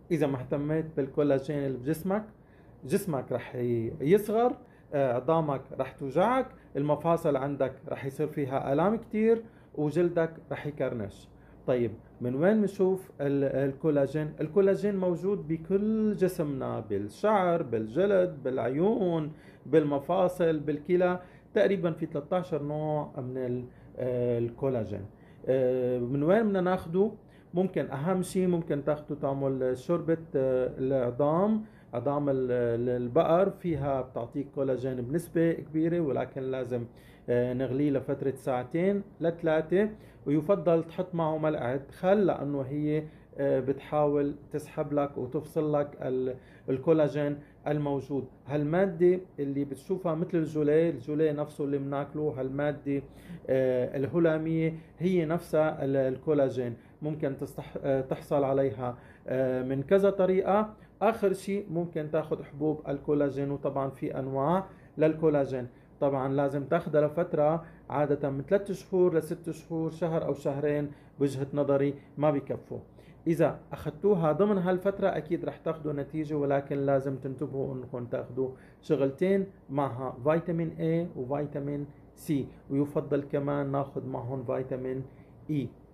إذا ما اهتميت بالكولاجين اللي بجسمك، جسمك رح يصغر، عظامك رح توجعك، المفاصل عندك رح يصير فيها آلام كتير، وجلدك رح يكرنش. طيب، من وين بنشوف الكولاجين؟ الكولاجين موجود بكل جسمنا، بالشعر، بالجلد، بالعيون، بالمفاصل، بالكلى. تقريبا في 13 نوع من الكولاجين. من وين بدنا ناخده؟ ممكن اهم شيء ممكن تاخده تعمل شوربة العظام. عظام البقر فيها بتعطيك كولاجين بنسبة كبيرة، ولكن لازم نغليه لفترة ساعتين لثلاثة، ويفضل تحط معه ملعقة خل، لأنه هي بتحاول تسحب لك وتفصل لك الكولاجين الموجود. هالمادة اللي بتشوفها مثل الجوليه، الجوليه نفسه اللي بناكله، هالمادة الهلامية هي نفسها الكولاجين. ممكن تحصل عليها من كذا طريقة. آخر شيء ممكن تاخذ حبوب الكولاجين، وطبعا في أنواع للكولاجين. طبعا لازم تاخذها لفترة، عادة من 3 شهور ل6 شهور، شهر أو شهرين بوجهة نظري ما بكفوا. إذا أخذتوها ضمن هالفترة أكيد رح تاخذوا نتيجة، ولكن لازم تنتبهوا أنكم تاخذوا شغلتين معها، فيتامين A وفيتامين C، ويفضل كمان ناخذ معهم فيتامين E.